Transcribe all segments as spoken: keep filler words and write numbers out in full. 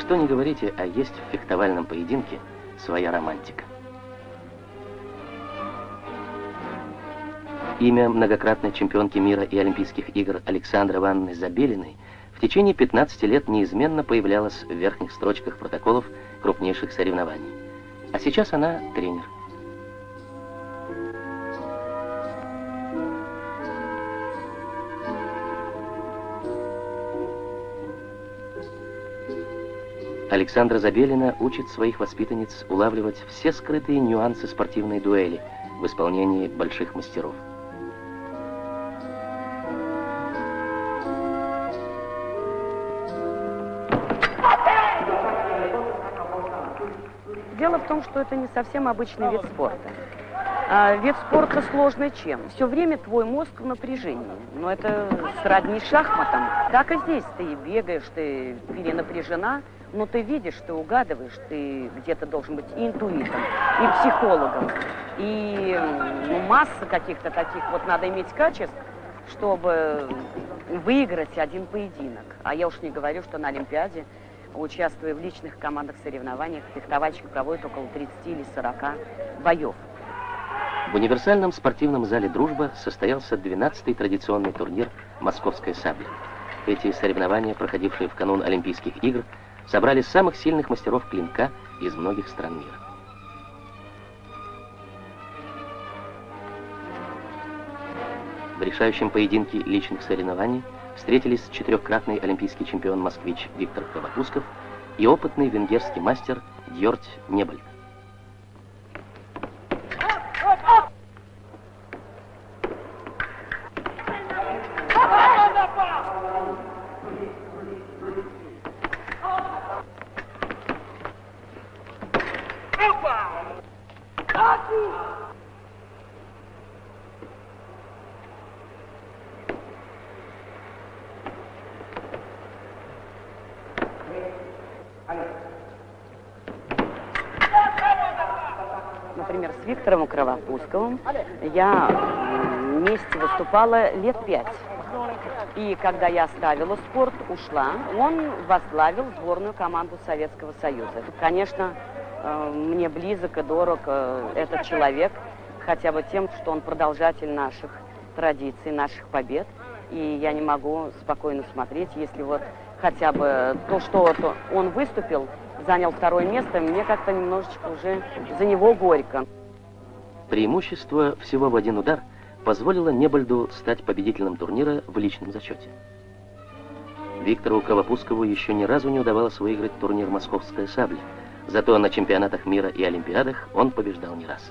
Что ни говорите, а есть в фехтовальном поединке своя романтика. Имя многократной чемпионки мира и Олимпийских игр Александры Ивановны Забелиной в течение пятнадцати лет неизменно появлялась в верхних строчках протоколов крупнейших соревнований. А сейчас она тренер. Александра Забелина учит своих воспитанниц улавливать все скрытые нюансы спортивной дуэли в исполнении больших мастеров. Дело в том, что это не совсем обычный вид спорта. А вид спорта сложный чем? Все время твой мозг в напряжении. Но это сродни шахматам. Так и здесь ты бегаешь, ты перенапряжена, но ты видишь, ты угадываешь, ты где-то должен быть и интуитом, и психологом, и ну, масса каких-то таких. Вот надо иметь качеств, чтобы выиграть один поединок. А я уж не говорю, что на Олимпиаде, участвуя в личных командных соревнованиях, фехтовальщик проводит около тридцати или сорока боев. В универсальном спортивном зале «Дружба» состоялся двенадцатый традиционный турнир «Московская сабля». Эти соревнования, проходившие в канун Олимпийских игр, собрали самых сильных мастеров клинка из многих стран мира. В решающем поединке личных соревнований встретились четырехкратный олимпийский чемпион-москвич Виктор Кровопусков и опытный венгерский мастер Дьордь Небольд. Например, с Виктором Кровопусковым я вместе выступала лет пять. И когда я оставила спорт, ушла, он возглавил сборную команду Советского Союза. Конечно, мне близок и дорог этот человек, хотя бы тем, что он продолжатель наших традиций, наших побед. И я не могу спокойно смотреть, если вот хотя бы то, что он выступил, занял второе место, мне как-то немножечко уже за него горько. Преимущество всего в один удар позволило Небольду стать победителем турнира в личном зачете. Виктору Кровопускову еще ни разу не удавалось выиграть турнир «Московская сабля», зато на чемпионатах мира и олимпиадах он побеждал не раз.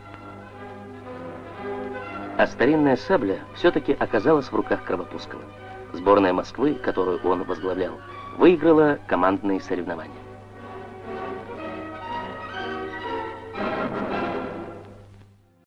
А старинная сабля все-таки оказалась в руках Кровопускова. Сборная Москвы, которую он возглавлял, выиграла командные соревнования.